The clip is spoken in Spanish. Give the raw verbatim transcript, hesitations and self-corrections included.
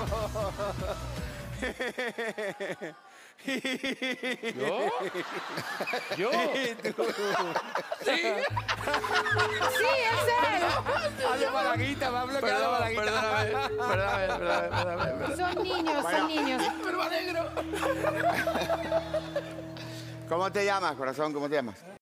¿Yo? ¿Yo? ¿Sí? Sí, es él. Habla Malaguita, va a bloquear a Perdón, Malaguita. perdóname, perdóname, perdóname, perdóname, perdóname. Son niños, son niños. Pero me alegro. ¿Cómo te llamas, corazón? ¿Cómo te llamas?